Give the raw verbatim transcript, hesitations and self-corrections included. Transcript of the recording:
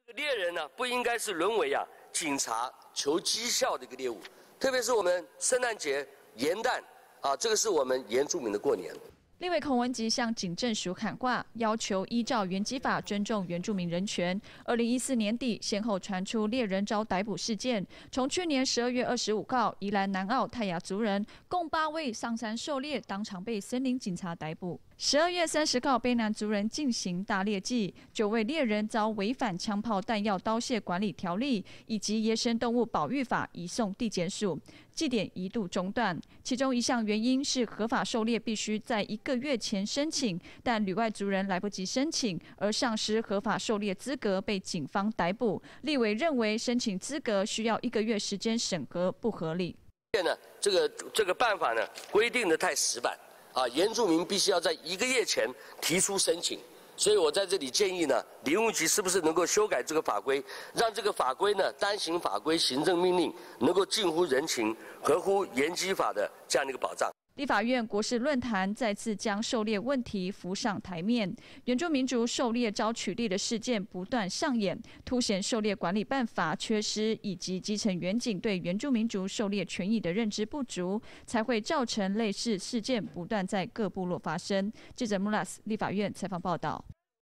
猎人呢，不应该是沦为啊警察求绩效的一个猎物，特别是我们圣诞节、元旦啊，这个是我们原住民的过年。 立委孔文吉向警政署喊话，要求依照原基法尊重原住民人权。二零一四年底，先后传出猎人遭逮捕事件。从去年十二月二十五号，宜兰南澳泰雅族人共八位上山狩猎，当场被森林警察逮捕。十二月三十号，卑南族人进行大猎季，九位猎人遭违反枪炮弹药刀械管理条例以及野生动物保育法移送地检署，祭典一度中断。其中一项原因是合法狩猎必须在一个月前申请，但旅外族人来不及申请，而丧失合法狩猎资格，被警方逮捕。立委认为申请资格需要一个月时间审核不合理。 现在呢，这个这个办法呢规定的太死板啊，原住民必须要在一个月前提出申请。 所以我在这里建议呢，林务局是不是能够修改这个法规，让这个法规呢单行法规行政命令能够近乎人情，合乎原基法的这样的一个保障。 立法院国事论坛再次将狩猎问题浮上台面，原住民族狩猎遭取缔的事件不断上演，凸显狩猎管理办法缺失，以及基层原警对原住民族狩猎权益的认知不足，才会造成类似事件不断在各部落发生。记者穆拉斯立法院采访报道。